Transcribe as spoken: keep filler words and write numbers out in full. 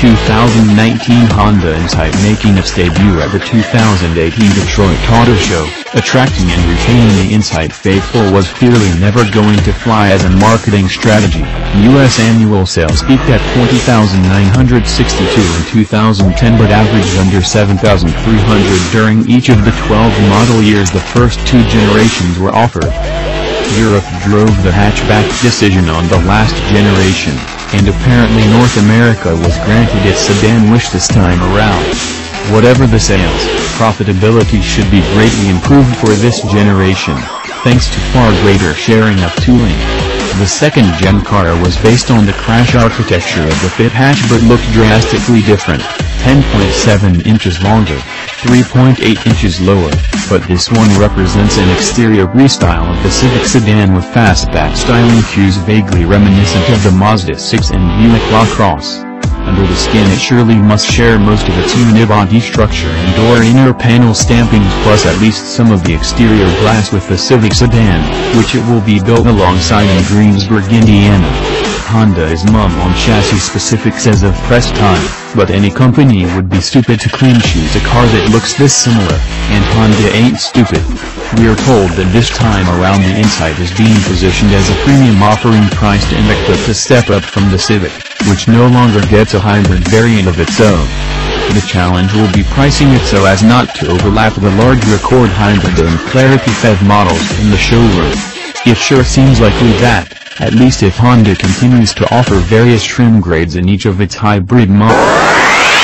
two thousand nineteen Honda Insight making its debut at the two thousand eighteen Detroit Auto Show. Attracting and retaining the Insight faithful was clearly never going to fly as a marketing strategy. U S annual sales peaked at twenty thousand nine hundred sixty-two in two thousand ten but averaged under seven thousand three hundred during each of the twelve model years the first two generations were offered. Europe drove the hatchback decision on the last generation, and apparently North America was granted its sedan wish this time around. Whatever the sales, profitability should be greatly improved for this generation, thanks to far greater sharing of tooling. The second-gen car was based on the crash architecture of the Fit hatch but looked drastically different, ten point seven inches longer, three point eight inches lower, but this one represents an exterior restyle of the Civic sedan with fastback styling cues vaguely reminiscent of the Mazda six and Buick LaCrosse. Under the skin it surely must share most of its unibody structure and door inner panel stampings plus at least some of the exterior glass with the Civic sedan, which it will be built alongside in Greensburg, Indiana. Honda is mum on chassis specifics as of press time, but any company would be stupid to clean choose a car that looks this similar, and Honda ain't stupid. We are told that this time around the Insight is being positioned as a premium offering priced and equipped a step up from the Civic, which no longer gets a hybrid variant of its own. The challenge will be pricing it so as not to overlap the larger Accord Hybrid and Clarity F E V models in the showroom. It sure seems likely that, at least if Honda continues to offer various trim grades in each of its hybrid models.